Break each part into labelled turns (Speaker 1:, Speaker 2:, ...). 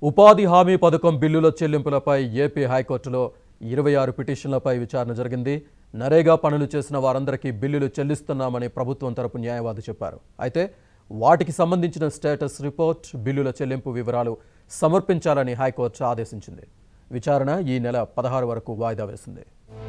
Speaker 1: ఉపాధి హామీ పథకం బిల్లుల చెల్లింపులపై ఏపీ హైకోర్టులో 26 పిటిషన్లపై విచారణ జరిగింది. నరేగా పనులు చేసిన వారందరికీ బిల్లులు చెల్లిస్తున్నామని ప్రభుత్వం తరపు న్యాయవాది చెప్పారు. అయితే వాటికి సంబంధించిన స్టేటస్ రిపోర్ట్, బిల్లుల చెల్లింపు వివరాలు సమర్పించాలని హైకోర్టు ఆదేశించింది. విచారణ ఈ నెల 16 వరకు వాయిదా వేసింది.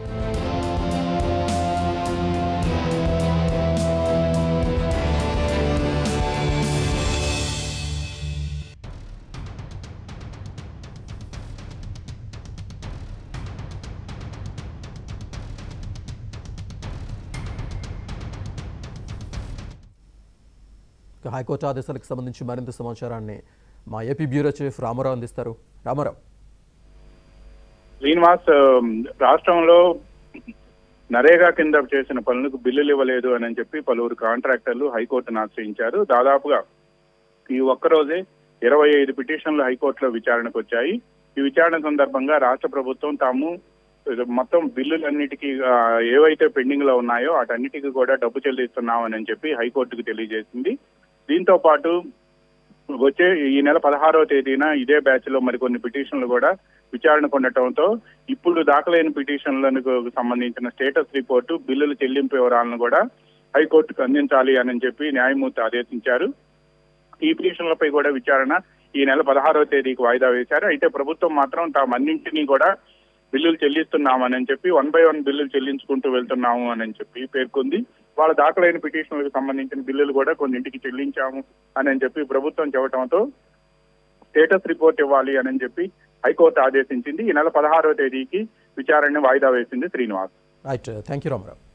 Speaker 1: హైకోర్టు ఆదేశాలకు సంబంధించి మరింత సమాచారాన్ని మా ఏపీ బ్యూరో చీఫ్ రామారావు అందిస్తారు. రామారావు.
Speaker 2: శ్రీనివాస్, రాష్ట్రంలో నరేగా కింద చేసిన పనులకు బిల్లులు ఇవ్వలేదు అని చెప్పి పలువురు కాంట్రాక్టర్లు హైకోర్టును ఆశ్రయించారు. దాదాపుగా ఈ ఒక్కరోజే 25 పిటిషన్లు హైకోర్టులో విచారణకు వచ్చాయి. ఈ విచారణ సందర్భంగా రాష్ట్ర ప్రభుత్వం తాము మొత్తం బిల్లులన్నిటికీ ఏవైతే పెండింగ్ లో ఉన్నాయో వాటన్నిటికీ కూడా డబ్బు చెల్లిస్తున్నామని చెప్పి హైకోర్టుకు తెలియజేసింది. దీంతో పాటు వచ్చే ఈ నెల 16వ తేదీన ఇదే బ్యాచ్ లో మరికొన్ని పిటిషన్లు కూడా విచారణకు ఉండటంతో ఇప్పుడు దాఖలైన పిటిషన్లకు సంబంధించిన స్టేటస్ రిపోర్టు, బిల్లుల చెల్లింపు వివరాలను కూడా హైకోర్టుకు అందించాలి అని చెప్పి న్యాయమూర్తి ఆదేశించారు. ఈ పిటిషన్లపై కూడా విచారణ ఈ నెల 16వ తేదీకి వాయిదా వేశారు. అయితే ప్రభుత్వం మాత్రం తామన్నింటినీ కూడా బిల్లులు చెల్లిస్తున్నామని చెప్పి 1 by 1 బిల్లులు చెల్లించుకుంటూ వెళ్తున్నాము అని చెప్పి పేర్కొంది. వాళ్ళ దాఖలైన పిటిషన్లకు సంబంధించిన బిల్లులు కూడా కొన్నింటికి చెల్లించాము అని చెప్పి ప్రభుత్వం చెప్పడంతో స్టేటస్ రిపోర్ట్ ఇవ్వాలి అని చెప్పి హైకోర్టు ఆదేశించింది. ఈ నెల 16వ తేదీకి విచారణను వాయిదా వేసింది. Srinivas.
Speaker 1: Right, thank you Ramarao.